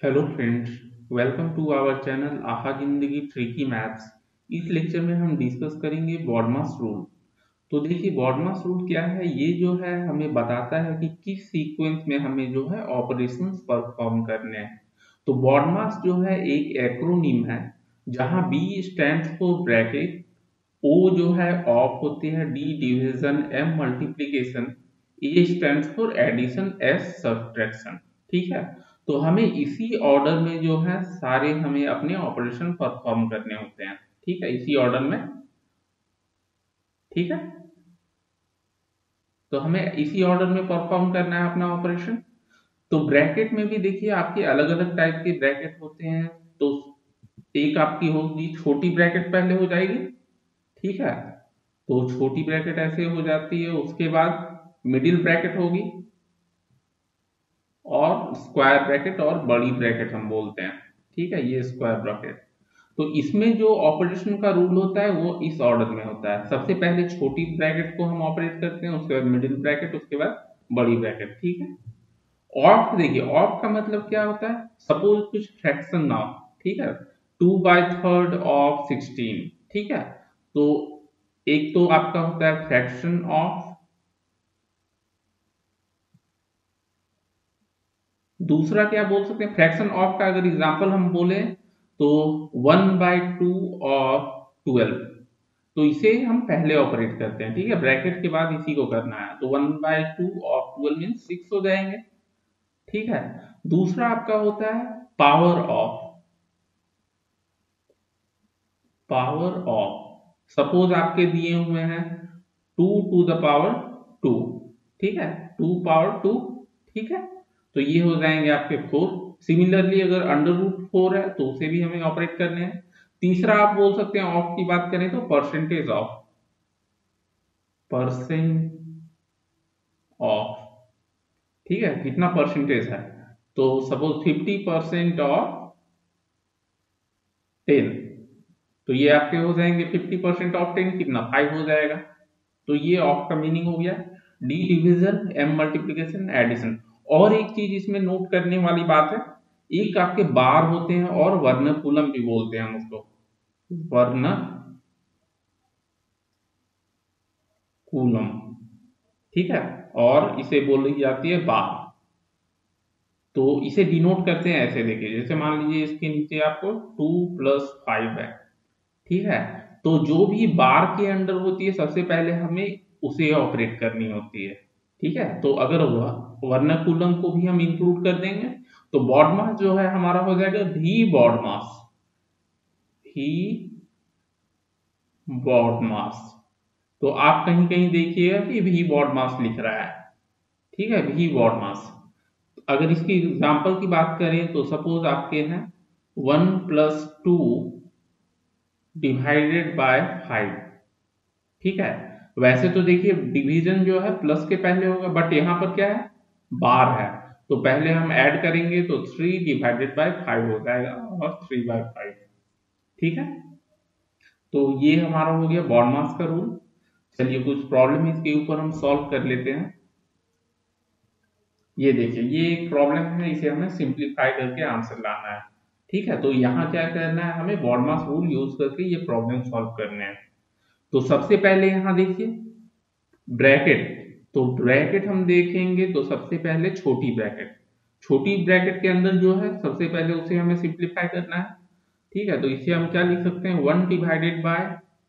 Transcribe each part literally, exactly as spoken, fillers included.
Hello friends, welcome to our channel Aaha Zindagi tricky maths. इस lecture में हम डिस्कस करेंगे बॉडमास रूल। तो देखिए बॉडमास रूल क्या है। ये जो है हमें बताता है कि किस सीक्वेंस में हमें जो है ऑपरेशंस परफॉर्म करने हैं। तो बॉडमास जो है एक एक्रोनिम है, जहां B stands for bracket, O जो है ऑफ होती है, D division, M multiplication, A stands for addition, S subtraction. ठीक है, तो हमें इसी ऑर्डर में जो है सारे हमें अपने ऑपरेशन परफॉर्म करने होते हैं। ठीक है, इसी ऑर्डर में। ठीक है, तो हमें इसी ऑर्डर में परफॉर्म करना है अपना ऑपरेशन। तो ब्रैकेट में भी देखिए आपके अलग अलग टाइप के ब्रैकेट होते हैं। तो एक आपकी होगी छोटी ब्रैकेट, पहले हो जाएगी। ठीक है, तो छोटी ब्रैकेट ऐसे हो जाती है। उसके बाद मिडिल ब्रैकेट होगी, और स्क्वायर ब्रैकेट और बड़ी ब्रैकेट हम बोलते हैं। ठीक है, ये स्क्वायर ब्रैकेट। तो इसमें जो ऑपरेशन का रूल होता है वो इस ऑर्डर में होता है। सबसे पहले छोटी ब्रैकेट को हम ऑपरेट करते हैं, उसके बाद मिडिल ब्रैकेट, उसके बाद बड़ी ब्रैकेट। ठीक है, ऑफ देखिए, ऑफ का मतलब क्या होता है। सपोज कुछ फ्रैक्शन ना हो। ठीक है, two by third of sixteen. ठीक है, तो एक तो आपका होता है फ्रैक्शन ऑफ, दूसरा क्या बोल सकते हैं, फ्रैक्शन ऑफ का अगर एग्जांपल हम बोले तो one by two of twelve. तो इसे हम पहले ऑपरेट करते हैं। ठीक है, ब्रैकेट के बाद इसी को करना है, तो one by two of twelve mean six हो जाएंगे। ठीक है, दूसरा आपका होता है power of. Power of suppose आपके दिए हुए हैं two to the power two. ठीक है, टू पावर टू। ठीक है, तो ये हो जाएंगे आपके फोर। सिमिलरली अगर अंडर रूट फोर है तो उसे भी हमें ऑपरेट करने हैं। तीसरा आप बोल सकते हैं, ऑफ की बात करें तो परसेंटेज ऑफ। परसेंट ऑफ, ठीक है, कितना परसेंटेज है। तो suppose fifty percent of ten, तो ये आपके हो जाएंगे फिफ्टी परसेंट ऑफ टेन कितना, फाइव हो जाएगा। तो ये ऑफ का मीनिंग हो गया। D division, M multiplication, addition. और एक चीज इसमें नोट करने वाली बात है, एक आपके बार होते हैं और वर्णकुलम भी बोलते हैं हम उसको, वर्णकुलम। ठीक है, और इसे बोली जाती है बार। तो इसे डिनोट करते हैं ऐसे, देखिए जैसे मान लीजिए इसके नीचे आपको टू प्लस फाइव है। ठीक है, तो जो भी बार के अंडर होती है सबसे पहले हमें उसे ऑपरेट करनी होती है। ठीक है, तो अगर वर्णकुलम को भी हम इंक्लूड कर देंगे तो बॉडमास जो है हमारा हो जाएगा भी बॉडमास। ही बॉडमास। तो आप कहीं कहीं देखिएगा कि भी बॉडमास लिख रहा है। ठीक है, भी बॉडमास। अगर इसकी एग्जांपल की बात करें तो सपोज आपके हैं one plus two divided by five. ठीक है, वैसे तो देखिए डिवीजन जो है प्लस के पहले होगा, बट यहाँ पर क्या है, बार है। तो पहले हम ऐड करेंगे तो थ्री डिवाइडेड बाय फाइव हो जाएगा, और थ्री बाय फाइव। ठीक है, तो ये हमारा हो गया बॉडमास का रूल। चलिए कुछ प्रॉब्लम इसके ऊपर हम सॉल्व कर लेते हैं। ये देखिए, ये एक प्रॉब्लम है, इसे हमें सिंप्लीफाई करके आंसर लाना है। ठीक है, तो यहाँ क्या करना है, हमें बॉडमास रूल यूज करके ये प्रॉब्लम सॉल्व करने हैं। तो सबसे पहले यहाँ देखिए ब्रैकेट। तो ब्रैकेट हम देखेंगे तो सबसे पहले छोटी ब्रैकेट, छोटी ब्रैकेट के अंदर जो है सबसे पहले उसे हमें सिंप्लीफाई करना है। ठीक है, तो इसे हम क्या लिख सकते हैं, one divided by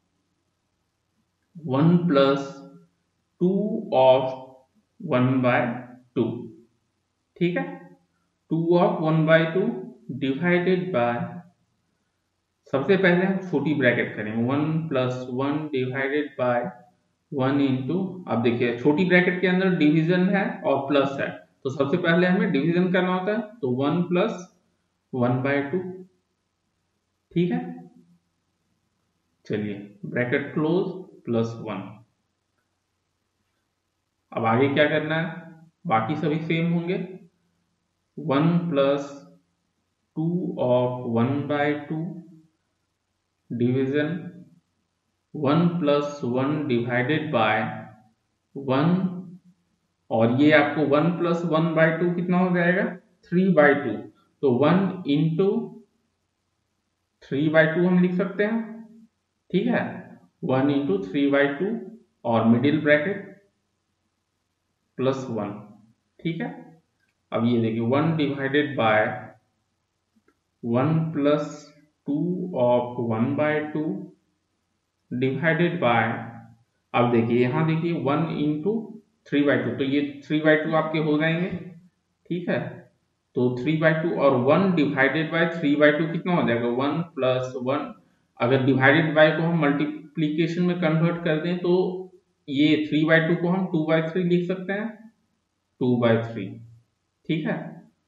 one plus two of one by two. ठीक है, two of one by two divided by, सबसे पहले हम छोटी ब्रैकेट करेंगे, one plus one divided by one into, अब देखिए छोटी ब्रैकेट के अंदर डिवीजन है और प्लस है, तो सबसे पहले हमें डिवीजन करना होता है, तो one plus one by two. ठीक है, चलिए ब्रैकेट क्लोज, प्लस वन। अब आगे क्या करना है, बाकी सभी सेम होंगे। One plus two of one by two division one plus one divided by one, और ये आपको one plus one by two कितना हो जाएगा, थ्री बाई टू। तो one into three by two हम लिख सकते हैं, ठीक है, one into three by two और मिडिल ब्रैकेट प्लस वन, ठीक है। अब ये देखिए one divided by one plus two of one by two divided bye, अब देखिए यहाँ देखिए one into three by two, तो ये थ्री बाई टू आपके हो जाएंगे, ठीक है। तो थ्री बाई टू और one divided by three by two कितना हो जाएगा, वन प्लस वन। अगर डिवाइडेड बाय को हम मल्टीप्लीकेशन में कन्वर्ट कर दें तो ये थ्री बाई टू को हम टू बाई थ्री लिख सकते हैं, टू बाई थ्री, ठीक है।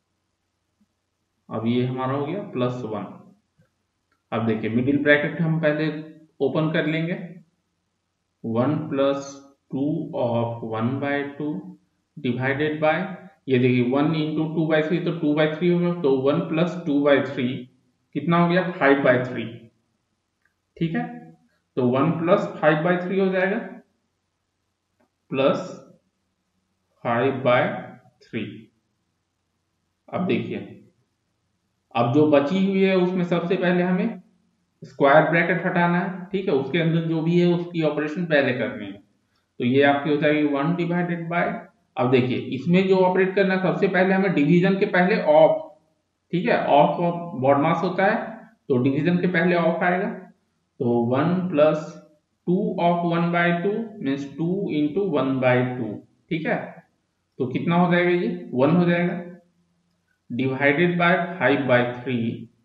अब ये हमारा हो गया प्लस वन। अब देखिए मिडिल ब्रैकेट हम पहले ओपन कर लेंगे, one plus two of one by two divided by, ये देखिए one into two by three, तो टू बाई थ्री होगा, तो one plus two by three कितना हो गया, फाइव बाई थ्री, ठीक है। तो one plus five by three हो जाएगा प्लस फाइव बाय थ्री। अब देखिए अब जो बची हुई है उसमें सबसे पहले हमें स्क्वायर ब्रैकेट हटाना है, ठीक है, उसके अंदर जो भी है उसकी ऑपरेशन पहले करनी है। तो ये आपकी हो जाएगी वन डिवाइडेड बाय, अब देखिए इसमें जो ऑपरेट करना है सबसे पहले हमें डिवीजन के पहले ऑफ, ठीक है, ऑफ ऑफ बॉडमास होता है, तो डिवीजन के पहले ऑफ आएगा, तो one plus two of one by two means two into one by two, ठीक है। तो कितना हो जाएगा, ये वन हो जाएगा, divided by five by three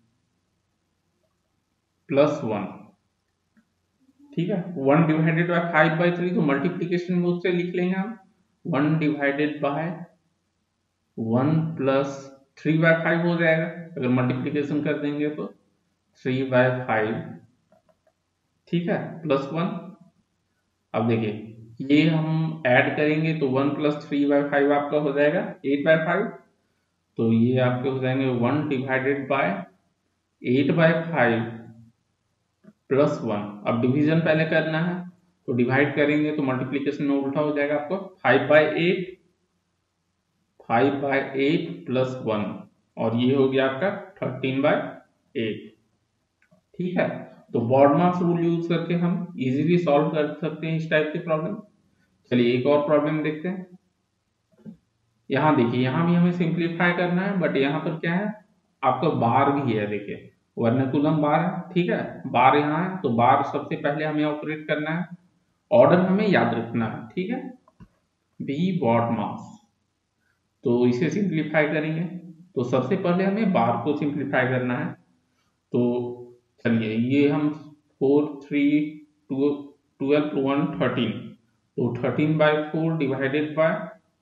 plus one, ठीक है। One divided by five by three तो मल्टीप्लीकेशन में उससे लिख लेंगे हम, one divided by one plus three by five हो जाएगा, अगर मल्टीप्लीकेशन कर देंगे तो थ्री बाय फाइव, ठीक है, प्लस वन। अब देखिए ये हम ऐड करेंगे तो one plus three by five आपका हो जाएगा एट बाय फाइव, तो ये आपके हो जाएंगे one divided by eight by five plus one. अब डिवीजन पहले करना है तो डिवाइड करेंगे तो मल्टीप्लीकेशन में उल्टा हो जाएगा आपको, five by eight, five by eight plus one, और ये हो गया आपका थर्टीन बाय एट, ठीक है। तो बॉडमास रूल यूज करके हम इजीली सॉल्व कर सकते हैं इस टाइप के प्रॉब्लम। चलिए एक और प्रॉब्लम देखते हैं। यहाँ देखिए यहाँ भी हमें सिंप्लीफाई करना है, बट यहाँ पर क्या है, आपका बार भी है, देखिए वर्नकुलम बार है, ठीक है, बार यहाँ है, तो बार सबसे पहले हमें ऑपरेट करना है, ऑर्डर हमें याद रखना है, ठीक है, बी बॉडमास। तो इसे सिंप्लीफाई करेंगे तो सबसे पहले हमें बार को सिंप्लीफाई करना है, तो चलिए ये हम four three two twelve one thirteen, तो thirteen by four divided by,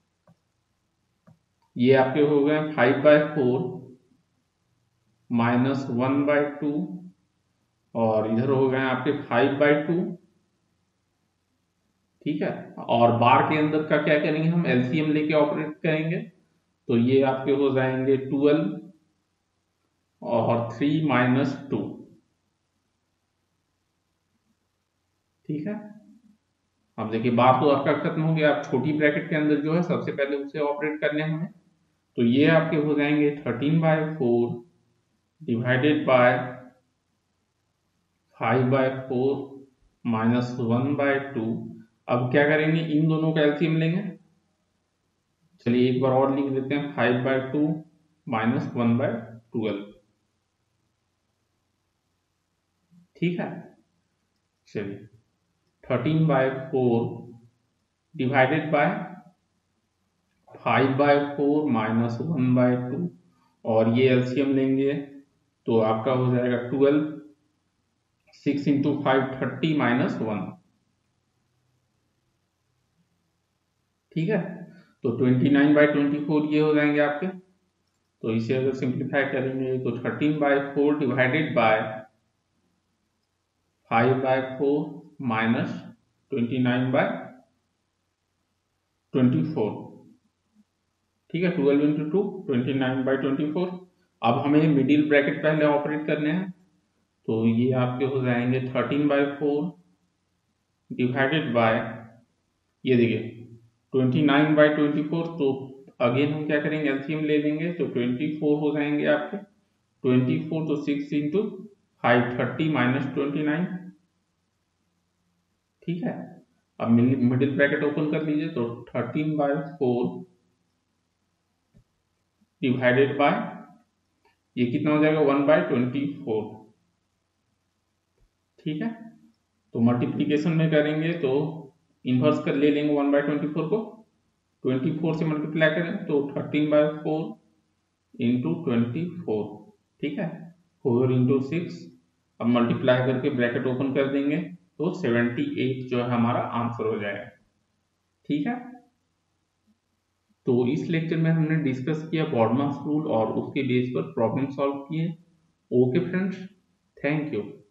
ये आपके हो गए five by four minus one by two, और इधर हो गए आपके फाइव बाय टू, ठीक है। और बार के अंदर का क्या करेंगे, हम एलसीएम लेके ऑपरेट करेंगे, तो ये आपके हो जाएंगे ट्वेल्व और थ्री माइनस टू, ठीक है। अब देखिए बार तो आपका खत्म हो गया, आप छोटी ब्रैकेट के अंदर जो है सबसे पहले उसे ऑपरेट करने हैं हमें, तो ये आपके हो जाएंगे thirteen by four divided by five by four minus one by two. अब क्या करेंगे, इन दोनों का एलसीएम लेंगे, चलिए एक बार और लिख देते हैं, five by two minus one by twelve, ठीक है। चलिए thirteen by four divided by five by four minus one by two, और ये एलसीएम लेंगे तो आपका हो जाएगा twelve, six into five thirty minus one, ठीक है। तो twenty nine by twenty four ये हो जाएंगे आपके, तो इसे अगर सिंप्लीफाई करेंगे तो thirteen by four divided by five by four minus twenty nine by twenty four, ठीक है, twelve into two twenty nine by twenty four. अब हमें मिडिल ब्रैकेट पहले ऑपरेट करने हैं, तो ये आपके हो जाएंगे thirteen by four divided by, ये देखिए twenty nine by twenty four, तो अगेन हम क्या करेंगे, एलसीएम ले लेंगे तो ट्वेंटी फोर हो जाएंगे आपके। ट्वेंटी फोर तो six into five thirty minus twenty nine, ठीक है। अब मिडिल ब्रैकेट ओपन कर लीजिए तो thirteen by four divided by ये कितना हो जाएगा, वन बाय ट्वेंटी फोर, ठीक है। तो मल्टीप्लीकेशन में करेंगे तो इन्वर्स कर ले लेंगे वन बाय ट्वेंटी फोर को, ट्वेंटी फोर से मल्टीप्लाई करें तो thirteen by four into twenty four, ठीक है। फोर इंटू सिक्स, अब मल्टीप्लाई करके ब्रैकेट ओपन कर देंगे तो सेवेंटी एट जो है हमारा आंसर हो जाएगा, ठीक है। तो इस लेक्चर में हमने डिस्कस किया बॉडमास रूल और उसके बेस पर प्रॉब्लम सॉल्व किए। Okay friends, thank you.